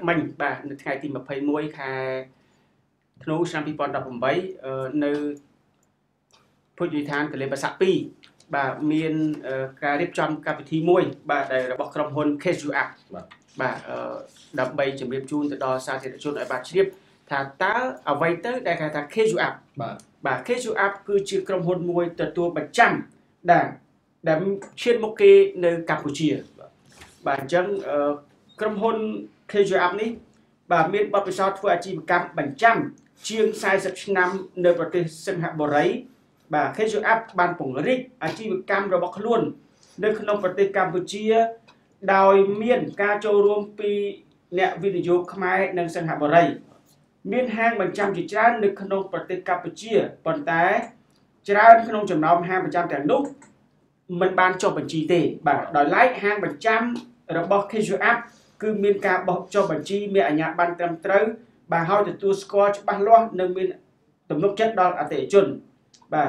មិញបាទនៅថ្ងៃទី21ខែធ្នូឆ្នាំ2018នៅភោជនីយដ្ឋានកលេបស័ក2បាទមានការរៀបចំកម្មវិធីមួយបាទដែលរបស់ក្រុមហ៊ុន KSU App បាទដើម្បីជម្រាបជូនទៅដល់សាធារណជនឲ្យបានជ្រាបថាតើអ្វីទៅដែលគេថា KSU App បាទ KSU App គឺជាក្រុមហ៊ុនមួយទទួលបញ្ចាំដែលឈានមុខគេនៅកម្ពុជាបាទអញ្ចឹងក្រុមហ៊ុន KSU App នេះបាទមានបទពិសោធន៍ធ្វើអាជីវកម្មបញ្ចាំជាង40ឆ្នាំនៅប្រទេសសិង្ហបុរីបាទ KSU App បានពង្រីកអាជីវកម្មរបស់ខ្លួននៅក្នុងប្រទេសកម្ពុជាដោយមានការចូលរួមពីអ្នកវិនិយោគខ្មែរនិងសិង្ហបុរីមានហាងបញ្ចាំជាច្រើននៅក្នុងប្រទេសកម្ពុជាប៉ុន្តែច្រើនក្នុងចំណោមហាងបញ្ចាំទាំងនោះមិនបានចុះបញ្ជីទេបាទដោយឡែកហាងបញ្ចាំរបស់ KSU App គឺមានការបោះចុះបញ្ជីមានអាជ្ញាប័ណ្ណត្រឹមត្រូវបាទហើយទទួលស្គាល់ច្បាស់លាស់និងមានទំនុកចិត្តដល់អតិថិជនបាទ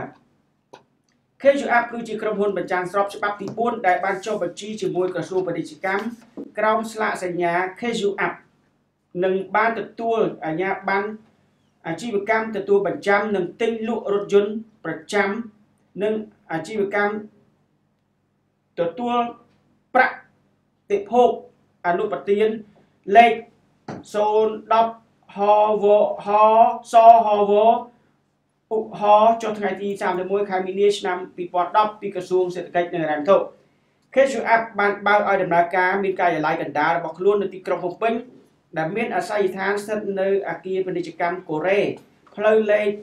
KSU App គឺជាក្រុមហ៊ុនបញ្ចាំស្របច្បាប់ទី4ដែលបានចុះបញ្ជីជាមួយក្រសួងពាណិជ្ជកម្មក្រោមស្លាកសញ្ញា KSU App និងបានទទួលអាជ្ញាប័ណ្ណអាជីវកម្មទទួលបញ្ចាំនិងទិញលក់រថយន្តប្រចាំនិងអាជីវកម្មទទួលប្រាក់តិភោគអនុប្រទានលេខ010 ហវហសហវឧហចុះថ្ងៃទី31ខែមីនាឆ្នាំ2010ពីក្រសួងសេដ្ឋកិច្ចនិងហិរញ្ញវត្ថុ KSU App បានបើកឲ្យដំណើរការមានការិយាល័យកណ្ដាលរបស់ខ្លួននៅទីក្រុងភ្នំពេញដែលមានអាសយដ្ឋានស្ថិតនៅអគារពាណិជ្ជកម្មកូរ៉េផ្លូវលេខ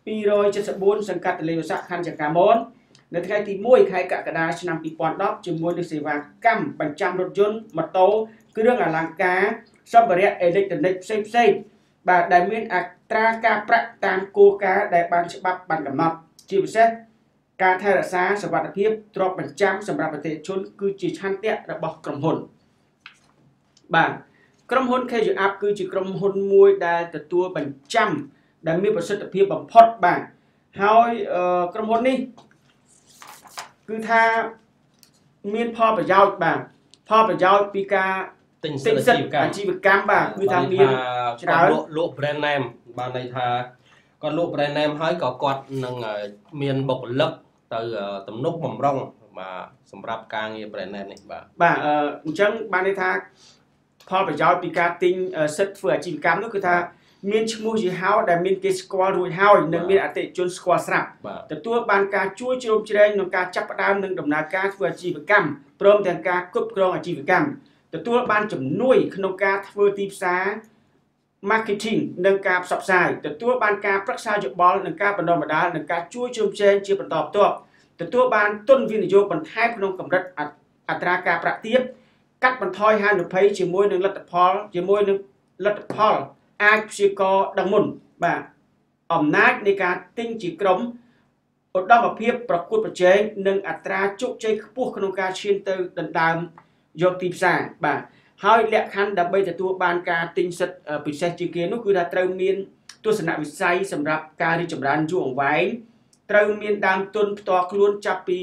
274សង្កាត់ទន្លេសាបខណ្ឌចង្ការមននៅថ្ងៃទី1ខែកក្កដាឆ្នាំ2010ជាមួយនឹងសេវាកម្មបញ្ចាំរថយន្តម៉ូតូគ្រឿងអលង្ការសម្ភារៈអេឡិចត្រូនិកផ្សេងបាទដែលមានអត្រាការប្រាក់តាមគោលការណ៍ដែលបានច្បាប់បានកំណត់ជាពិសេសការថែរក្សាសុវត្ថិភាពទ្រព្យបញ្ចាំសម្រាប់ប្រតិជនគឺជាឆន្ទៈរបស់ក្រុមហ៊ុនបាទក្រុមហ៊ុន KSU App គឺជាក្រុមហ៊ុនមួយដែលទទួលបញ្ចាំដែលមានប្រសិទ្ធភាពបំផុតបាទហើយក្រុមហ៊ុននេះគឺថាមានផលប្រយោជន៍បាទផលប្រយោជន៍ពីការទិញសិទ្ធិអាជីវកម្មបាទគឺថាមានច្រើនលក់ brand name បានន័យថាគាត់លក់ brand name ហើយក៏គាត់នឹងមានបុគ្គលិកទៅទំនុកបំរុងបាទសម្រាប់ការងារ brand name នេះបាទអញ្ចឹងបានន័យថាផលប្រយោជន៍ពីការទិញសិទ្ធិធ្វើអាជីវកម្មនោះគឺថាមានឈ្មោះយីហោដែលមានគេស្គាល់រួចហើយនិងមានអតិថិជនស្គាល់ស្រាប់ទទួលបានការជួយជ្រោមជ្រែងក្នុងការចាប់ផ្ដើមនិងដំណើរការធ្វើអាជីវកម្មព្រមទាំងការគ្រប់គ្រងអាជីវកម្មទទួលបានជំនួយក្នុងការធ្វើទីផ្សារ marketing និងការផ្សព្វផ្សាយទទួលបានការប្រឹក្សាយោបល់និងការបណ្ដុះបណ្ដាលនិងការជួយជ្រោមជ្រែងជាបន្តបន្ទាប់ទទួលបានទុនវិនិយោគបន្ថែមក្នុងកម្រិតអត្រាការប្រាក់ទាបកាត់បន្ថយហានិភ័យជាមួយនឹងលទ្ធផលអាចព្យាករណ៍ដឹងមុនបាទអំណាចនៃការទិញជាក្រុមឧត្តមភាពប្រកួតប្រជែងនិងអត្រាជោគជ័យខ្ពស់ក្នុងការឈានទៅដណ្ដើមយកទីផ្សារបាទហើយលក្ខខណ្ឌដើម្បីទទួលបានការទិញសិទ្ធិពិសេសជាងគេនោះគឺថាត្រូវមានទស្សនវិស័យសម្រាប់ការរីកចម្រើនយូរអង្វែងត្រូវមានដើមទុនផ្ទាល់ខ្លួនចាប់ពី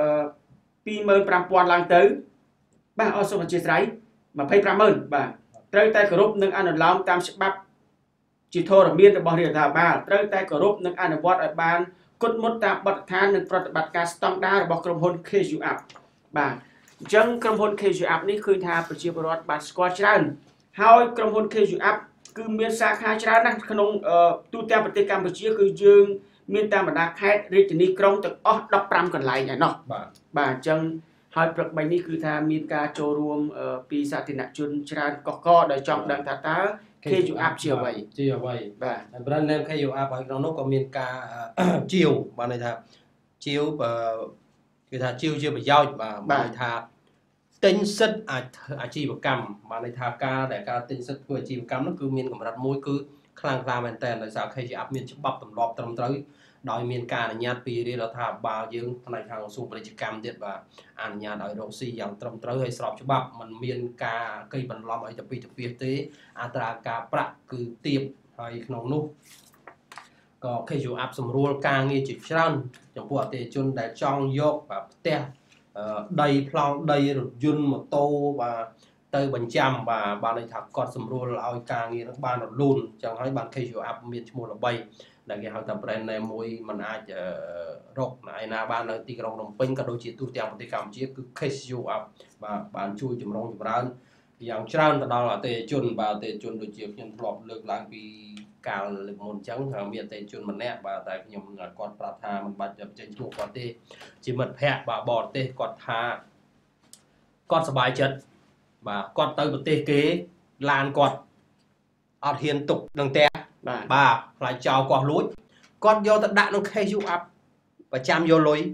25,000ឡើងទៅបាទអរសូមអធិស្ឋាន250000បាទត្រូវតែគោរពនិងអនុលោមតាមច្បាប់ជាធរមានរបស់រាជរដ្ឋាភិបាលត្រូវតែគោរពនិងអនុវត្តឲ្យបានគត់មុតតាមបទដ្ឋាននិងប្រតិបត្តិការស្តង់ដាររបស់ក្រុមហ៊ុន KSU App បាទអញ្ចឹងក្រុមហ៊ុន KSU App នេះឃើញថាប្រជាពលរដ្ឋបានស្គាល់ច្រើនហើយក្រុមហ៊ុន KSU App គឺមានសាខាច្រើនណាស់ក្នុងទូទាំងប្រទេសកម្ពុជាគឺយើងមានតាមបណ្ដាខេត្តរាជធានីក្រុងទាំងអស់15កន្លែងឯណោះបាទអញ្ចឹងហើយព្រឹកមិញនេះគឺថាមានការចូលរួមពីសាធារណជនច្រើនកកកដោយចង់ដឹងថាតើ KSU App ជាអ្វីបាទ brand name KSU App ហើយក្នុងនោះក៏មានការជាវបានន័យថាជាវគឺថាជាវជាប្រយោជន៍បាទបានន័យថាទិញសិទ្ធិអាជីវកម្មបានន័យថាការទិញសិទ្ធិធ្វើអាជីវកម្មនោះគឺមានកម្រិតមួយគឺខ្លាំងក្លាមែនតើដោយសារ KSU App មានច្បាប់ទម្លាប់ត្រឹមត្រូវដោយមានការអនុញ្ញាតពីរាជរដ្ឋាភិបាលយើងផ្នែកខាងក្រសួងពាណិជ្ជកម្មទៀតបាទអនុញ្ញាតឲ្យរកស៊ីយ៉ាងត្រឹមត្រូវហើយស្របច្បាប់មិនមានការកេងបន្លំអីទៅពីទៅពីទេអត្រាការប្រាក់គឺទាបហើយក្នុងនោះក៏ KSU App សម្រួលការងារជាច្រើនចំពោះអតិថិជនដែលចង់យកបាទផ្ទះដីប្លង់ដីរថយន្តម៉ូតូបាទ tới bánh chăm và bạn này thật con sầm rùa ao càng nghe nó ban nó luôn chẳng hay bạn khi up miền mua là bay là cái hàng tập brand này môi mình ai rọc này na ban là tì rong đồng pin cả đôi chỉ tu tiệm một tì cầm chiếc cứ khi up và bạn chui chùm rong chùm ránอย่างtràn từ đó là tê chun và tê chun đôi chiếc nhân lọp lực lang vì cả lực môn trắng miền tê chun mình nè và tại nhom con prat tha mình bắt chụp trên chùa con tê chỉ mật hẹ và bọt tê con tha con sờ bài chân và con tới một tê kế lan con ở hiền tục đằng tè bà lại chào con lúi con vô tận đạn nó khay du ập và chăm vô lối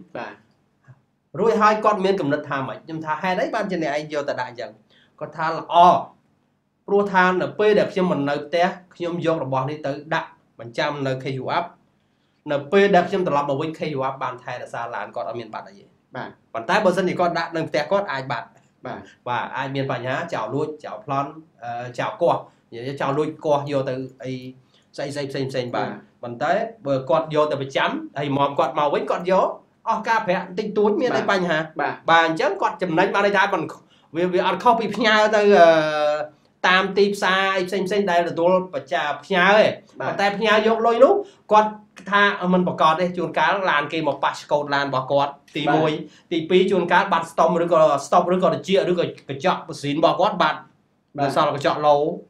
rồi hai con miền cầm đất tham ấy nhưng thà hai đấy ban trên này anh vô tận đạn chẳng con tha là pro than là p đẹp cho mình nơi té nhôm vô là bỏ đi tới đạn mình chăm nơi khay du ập là p đẹp cho mình làm một bên khay du ập bàn thay là xa làn con ở miền bắc là gì bàn tay bờ sân thì con đạn đằng té con ai bạn và ai miền bắc nhá chào lui chào plon chào co chào lui co vô từ ấy xem bà mình tới bờ con vô từ bị chấm thì mòm con màu với con vô ca phẹ tinh túi miền tây banh hả bà chấm con chấm lấy mà đây ra còn vì ăn không bị nhai từ tam tip sai xem đây là tôi phải chà nhai ấy mà tay nhai vô lôi lúc con tha mình bỏ cọt đây chuồn cá làn kia một passport làn bỏ cọt tì môi tì pi chuồn cá bắn stop rồi còn chia rồi còn chọn một xín bỏ cọt bạn sao là chọn lâu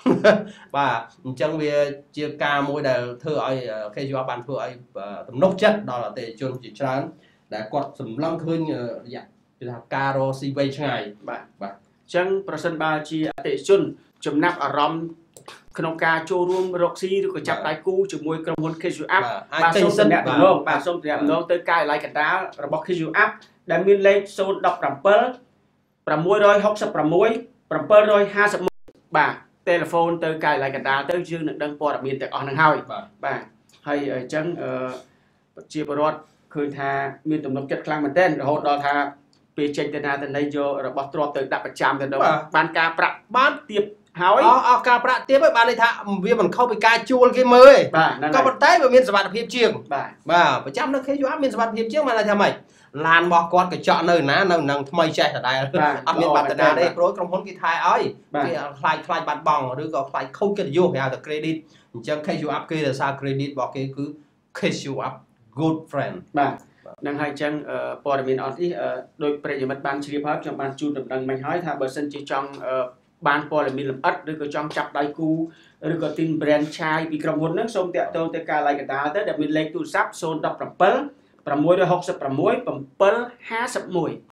và chẳng vì chia ca mỗi đều thưa ai khi cho bạn thưa ai tầm nốt chất đó là tệ chuồn chỉ trán đã quạt sầm lăng hơn dạ là caro cv ngày và chẳng person ba chia tệ chuồn chấm nắp ở rom khung ca cho room roxy rồi chặt đại cu chụp môi cầm hôn khi chụp áp bà sông sân đẹp đúng không bà sông đẹp nó tới cài lại cái đá rồi bọc khi chụp áp đã miên lên sâu đọc làm môi rồi học sập làm môi rồi 50 bà telephone tới cài lại cái đá tới dương được đăng po đặc biệt tại on hàng hai bà hay ở chân chia bớt khơi tha miên tụm nông chất khang mình tên rồi hốt đó tha về trên tên na tên đây vô rồi bọc trộm tới đặt bạch chạm tên đó ban ca bạc bán tiệp hỏi ca bạc tiếp với bạn này thà vì mình không bị ca chua cái mới có một tay vào miền sạt hiệp chiêng bà phải chăm nó khi chú áp miền sạt hiệp chiêng mà là theo mày làn bò con cái chọn nơi ná nơi nằng thay chạy ở đây ở miền bắc tại đây rồi trong hôn cái thai ấy cái khai bạn bỏng rồi có khai không cái vô phải được credit chẳng khi chú áp kia là sao credit bỏ cái cứ khi chú áp good friend năng hai chân bỏ miền ởที่โดยประโยชน์ban chia pháp trong ban chu đầm đằng mình hỏi tha bờ sân chỉ trong ban po là miền lâm ất rồi có trong chặt đai cu rồi có tin brand chai bị cầm hôn nước sông tẹo tông tẹo cà lại cái đá tới đập miền lên tu sắp sôn đập rập pớ 666 751